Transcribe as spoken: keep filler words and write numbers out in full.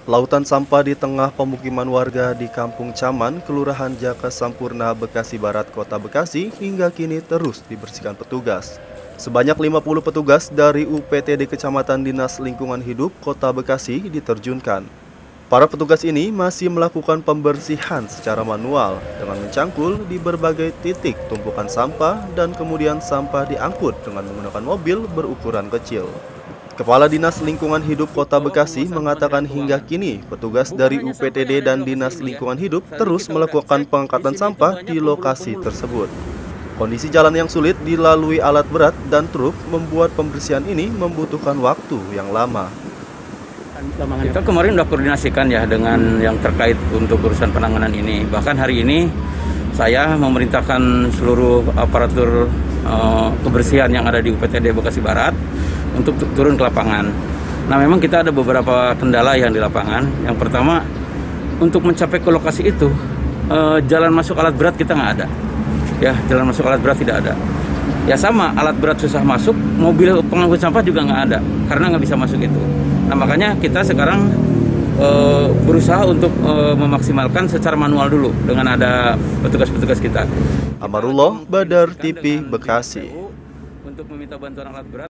Lautan sampah di tengah pemukiman warga di Kampung Caman, Kelurahan Jaka Sampurna, Bekasi Barat, Kota Bekasi hingga kini terus dibersihkan petugas. Sebanyak lima puluh petugas dari U P T D Kecamatan Dinas Lingkungan Hidup Kota Bekasi diterjunkan. Para petugas ini masih melakukan pembersihan secara manual dengan mencangkul di berbagai titik tumpukan sampah dan kemudian sampah diangkut dengan menggunakan mobil berukuran kecil. Kepala Dinas Lingkungan Hidup Kota Bekasi mengatakan hingga kini petugas dari U P T D dan Dinas Lingkungan Hidup terus melakukan pengangkatan sampah di lokasi tersebut. Kondisi jalan yang sulit dilalui alat berat dan truk membuat pembersihan ini membutuhkan waktu yang lama. Kita kemarin sudah koordinasikan ya dengan yang terkait untuk urusan penanganan ini. Bahkan hari ini saya memerintahkan seluruh aparatur uh, kebersihan yang ada di U P T D Bekasi Barat untuk turun ke lapangan. Nah, memang kita ada beberapa kendala yang di lapangan. Yang pertama, untuk mencapai ke lokasi itu, uh, jalan masuk alat berat kita nggak ada. Ya, jalan masuk alat berat tidak ada. Ya sama, alat berat susah masuk, mobil pengangkut sampah juga nggak ada, karena nggak bisa masuk itu. Nah, makanya kita sekarang uh, berusaha untuk uh, memaksimalkan secara manual dulu dengan ada petugas-petugas kita. Amarullah, Badar T V, Bekasi. Untuk meminta bantuan alat berat.